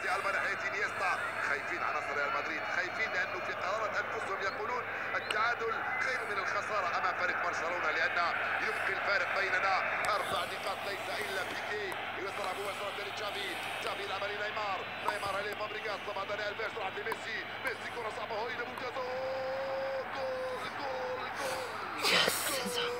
جوردي ألبا ناحية انيستا. خايفين عناصر ريال مدريد، خايفين لأنه في قرارة أنفسهم يقولون التعادل خير من الخسارة أمام فريق برشلونة، لأن يبقي الفارق بيننا 4 نقاط ليس إلا بيكي. يصل مباشرة لتشافي، تشافي يلعب لنيمار، نيمار عليه فابريغاس، طبعا داني ألفيش راح لميسي، ميسي كرة صعبة هو إلى ممتازة. جول جول جول.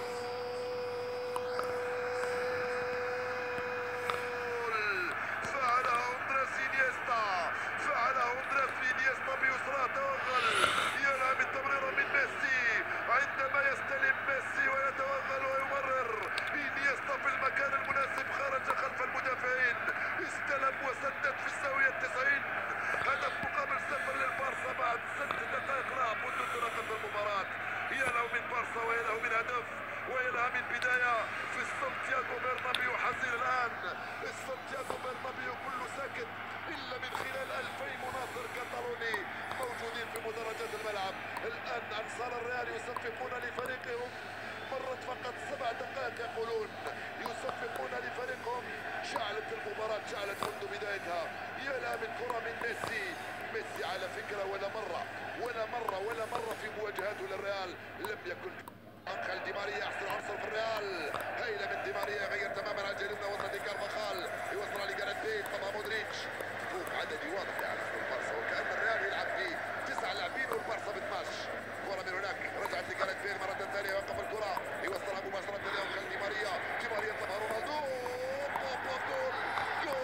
فعلها أندريس إنيستا، فعلها أندريس إنيستا بيسرى توغل، يلعب التمريرة من ميسي عندما يستلم ميسي ويتوغل ويمرر. إنيستا في المكان المناسب، خرج خلف المدافعين، استلم وسدد في الزاوية 90. هدف مقابل 0 للبارسا بعد 6 دقائق لعب منذ انطلاقة المباراة. يا له من بارسا ويا له من هدف ويا لها من بداية في سانتياغو برنابيو. حزين الآن سانتياغو برنابيو كله ساكت إلا من خلال 2000 مناصر كتالوني موجودين في مدرجات الملعب. الآن أنصار الريال يصفقون لفريقهم، مرت فقط 7 دقائق يقولون، يصفقون لفريقهم. شعلت المباراة، شعلت منذ بدايتها. يا لها من كرة من ميسي، ميسي على فكرة ولا مرة في مواجهاته للريال لم يكن. أنخيل دي ماريا أحسن عنصر في الريال، هيلة من دي ماريا غير تماما على الجانب، وصل لكارفاخال، يوصل لجاريث بيل، طبعا مودريتش. فوق عددي واضح يعني في البارسا، وكأن الريال يلعب ب 9 لاعبين والبارسا ب 12. كرة من هناك رجعت لجاريث بيل مرة ثانية، وقف الكرة يوصلها مباشرة لأنخيل دي ماريا، دي ماريا طلبها رونالدو، جول جول.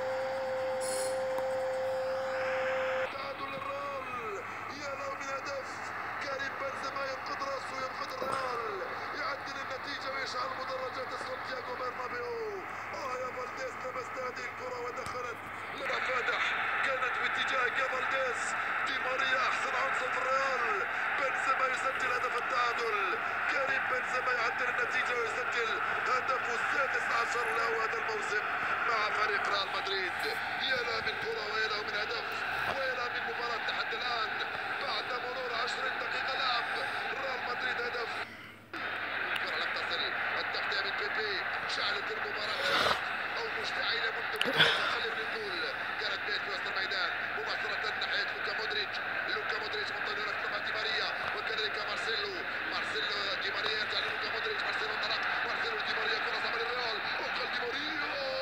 تعادل للريال، يا له من هدف. كريم بنزيما ينقذ راسه، ينقذ الريال، يعدل النتيجة ويشعل مدرجات سانتياغو برنابيو. يا فالديز لمس هذه الكرة ودخلت لما فاتح، كانت باتجاه فالديز. دي ماريا أحسن عنصر في الريال، بنزيما يسجل هدف التعادل. كريم بنزيما يعدل النتيجة ويسجل هدفه السادس عشر له هذا الموسم مع فريق ريال مدريد. يا له من كرة ويا له من هدف ويا له من مباراة لحد الآن بعد مرور 20 دقيقة لعب. ريال مدريد هدف. الكرة لم تصل، التغطية من بيبي، شعلت المباراة، شعلت أو مشتعلة منذ بداية خلينا نقول. كانت بيت في وسط الميدان مباشرة ناحية لوكا مودريتش، لوكا مودريتش منتظر أكثر دي ماريا، وكذلك مارسيلو، مارسيلو دي ماريا يرجع للوكا مودريتش، مارسيلو انطلق، مارسيلو دي ماريا كرة صعبة للريال، وقال دي ماريا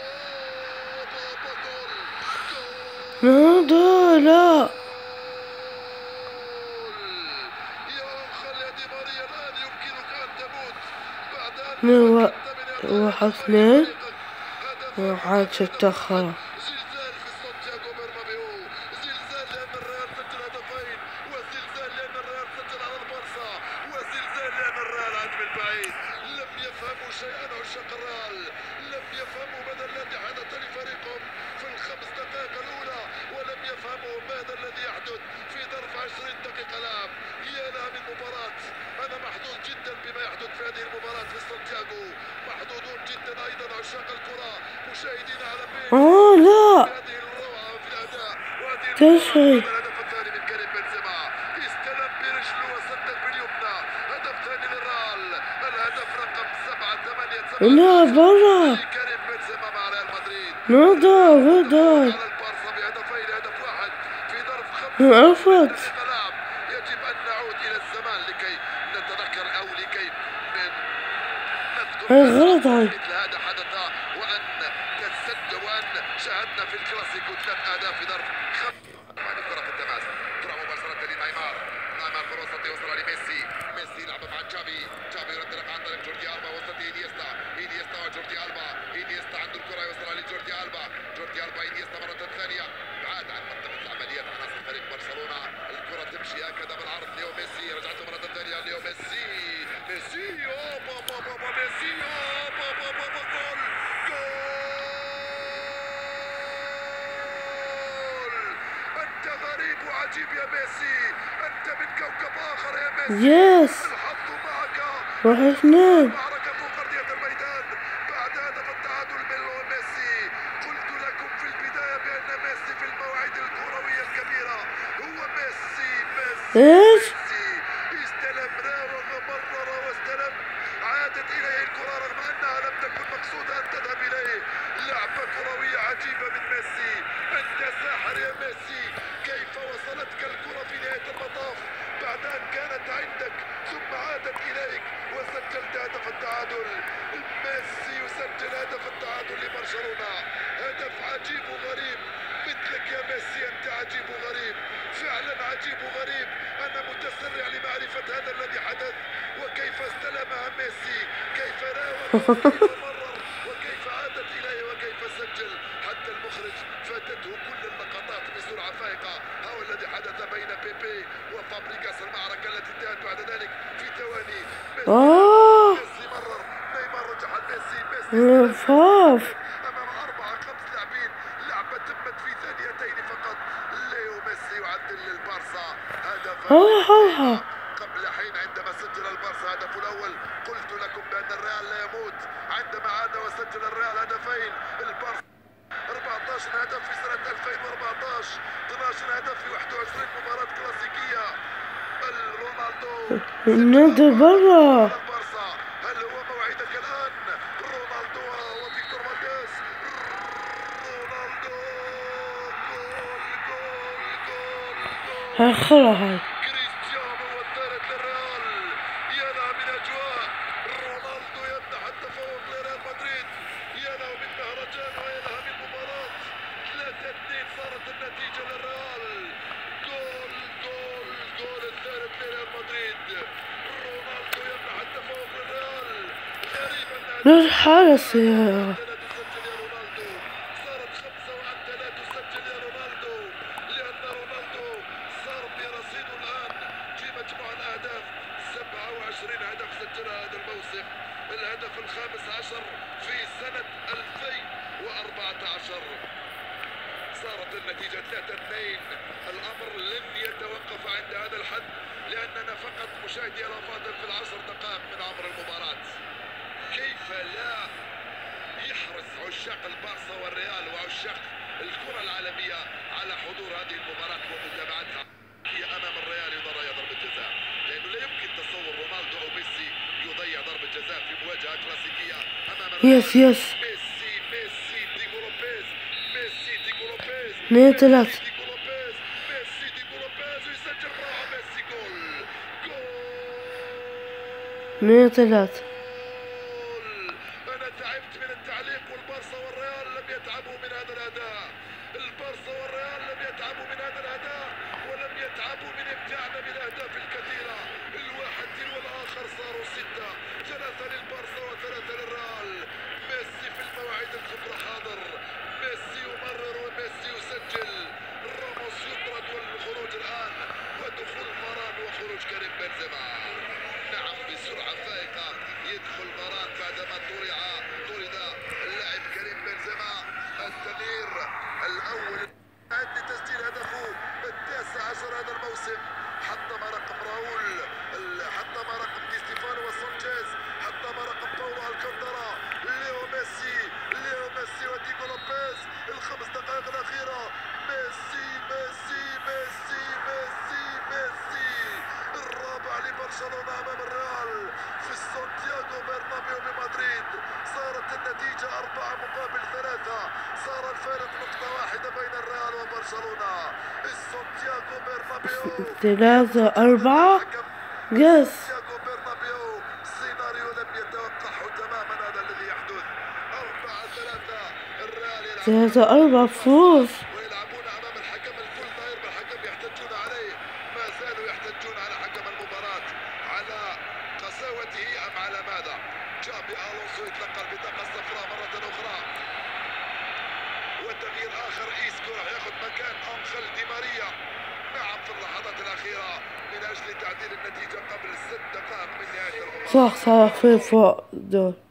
جول. لا واحد اثنين واحد تتأخر. زلزال في سانتياغو برنابيو، زلزال لأن الريال سجل هدفين، وزلزال لأن الريال سجل على البارسا، وزلزال لأن الريال عاد من بعيد. لم يفهموا شيئا عشاق الريال، لم يفهموا ماذا الذي حدث لفريقهم في ال5 دقائق الأولى، ولم يفهموا ماذا الذي يحدث في ظرف 20 دقيقة لعب. يا لها من مباراة، أنا محظوظ جدا بما يحدث في هذه المباراة في سانتياغو، محظوظون جدا أيضا عشاق الكرة مشاهدين على بيت لا هذه الروعة في الأداء وهذه تشعر. الهدف الثاني من كريم بنزيما، استلم برجله وسدد باليمنى، هدف ثاني للريال، الهدف رقم 7 لا برا كريم بنزيما مع ريال مدريد. نضع وضع على البارسا بهدفين، هدف واحد في ظرف 5 عفت دقائق لعب. يجب أن نعود إلى الزمان لكي نتذكر أو لكي غلط هاي. مثل هذا حدث، وأن شاهدنا في الكلاسيكو 3 أهداف في ظرف 5. كرة في التماس، كرة مباشرة لنيمار، نيمار في الوسط يوصل لميسي، ميسي يلعب مع تشافي، تشافي ينطلق عن طريق جوردي ألبا، وسط إنيستا، إنيستا وجوردي ألبا، إنيستا عنده الكرة يوصل لجوردي ألبا، جوردي ألبا إنيستا مرة ثانية، بعاد عن منطقة العمليات عناصر فريق برشلونة. الكرة تمشي هكذا بالعرض، ليو ميسي رجعته مرة ثانية، ليو ميسي، ميسي ميسي جول. أنت غريب وعجيب يا ميسي، أنت من كوكب آخر يا ميسي. يس الحظ معك. واحد اثنين. معركة فوق أرضية الميدان بعد هدف التعادل من ميسي. قلت لكم في البداية بأن ميسي في المواعيد الكروية الكبيرة هو ميسي. ايش؟ استلم، راوغ، مرر واستلم، عادت إليه الكرة رغم أنها لم تكن مقصودة أن تذهب إليه. لعبة كروية عجيبة من ميسي، أنت ساحر يا ميسي، كيف وصلتك الكرة في نهاية المطاف بعد أن كانت عندك ثم عادت إليك وسجلت هدف التعادل. ميسي يسجل هدف التعادل لبرشلونة. هدف عجيب وغريب، مثلك يا ميسي، أنت عجيب وغريب، فعلا عجيب وغريب. أنا متسرع لمعرفة هذا الذي حدث، وكيف استلمها ميسي، كيف راوغ وكيف مرر وكيف عادت إليه وكيف سجل. حتى المخرج فاتته كل اللقطات بسرعة فائقة. هو الذي حدث بين بيبي وفابريغاس، المعركة التي انتهت بعد ذلك في ثواني. ميسي مرر، نيمار رجع ميسي، فاف أمام 4-5 لاعبين. لعبة تمت في ثانيتين فقط. ليو ميسي يعدل للبارسا هدفا قبل حين. عندما سجل البارسا هدفه الأول قلت لكم بأن الريال لا يموت. عندما عاد وسجل الريال هدفين، البارسا 14 هدف في سنة 2014، 12 هدف في 21 مباراة كلاسيكية. نادي برا. البارسا، هل هو موعدك الآن؟ رونالدو وفيكتور فالديز. رونالدو، جول. آخرها هاي. كريستيانو والثالث للريال. ينهى من أجواء. رونالدو يمنح التفوق لريال مدريد، ينهى من مهرجان وينهى من مباراة. 3-2 صارت النتيجة للريال. جول الثالث لريال مدريد. رونالدو يمنح التفوق للريال. غريب أن الحارس يا لا تسجل يا رونالدو. صارت 5 وأنت لا تسجل يا رونالدو، لأن رونالدو صار برصيده الآن في مجموع الأهداف 27 هدف سجلها هذا الموسم، الهدف ال15 في سنة 2014. صارت النتيجة 3-2. الأمر لن يتوقف عند هذا الحد، لأننا فقط مشاهدي الأفاضل في ال10 دقائق من عمر المباراة. كيف لا يحرص عشاق البارسا والريال وعشاق الكرة العالمية على حضور هذه المباراة ومتابعتها. هي أمام الريال يضيع ضربة جزاء، لأنه لا يمكن تصور رونالدو أو ميسي يضيع ضربة جزاء في مواجهة كلاسيكية أمام الريال. يس ميسي ديغو لوبيز، ميسي ديغو لوبيز، 2-3 ديغو لوبيز، ميسي ديغو لوبيز ويسجل روعة. ميسي جول. 2-3. أنا تعبت من التعليق، والبارسا والريال لم يتعبوا من هذا الأداء. البارسا والريال لم يتعبوا من هذا الأداء، ولم يتعبوا من إمتاعنا بالأهداف الكثيرة. الواحد تلو الآخر صاروا 6، 3 للبارسا و3 للريال. ميسي في المواعيد الكبرى حاضر، ميسي يمرر وميسي يسجل. راموس يطرد والخروج الآن، ودخول فاران وخروج كريم بنزيما. نعم، بسرعة فائقة يدخل فاران بعدما طرد اللاعب كريم بنزيما. التغيير الأول عند تسجيل هدفه ال19 هذا الموسم. حطم رقم راؤول، حطم رقم دي ستيفانو وسانشيز، حطم رقم باولو الكانتارا. ليو ميسي وديغو لوبيز. ال5 دقائق الأخيرة. ميسي الرابع لبرشلونة أمام الريال في سانتياغو برنابيو بمدريد. صارت النتيجة 4-3. صار الفارق نقطة واحدة بين الريال وبرشلونة. سانتياغو برنابيو 3-4 يس. سانتياغو برنابيو سيناريو لم يتوقعه تماما هذا الذي يحدث. 4-3. الريال يلعب 3-4 فوز. ويلعبون امام الحكم. الكل داير بالحكم، يحتجون عليه، ما زالوا يحتجون على حكم المباراة، على قساوته ام على ماذا؟ جابي الونسو يتلقى البطاقة الصفراء مرة اخرى، وتغيير اخر. ايسكو راح ياخذ مكان انخيل دي ماريا. نعم، في اللحظات الاخيرة من اجل تعديل النتيجة قبل 6 دقائق من نهاية المباراة. صح في فوق دول.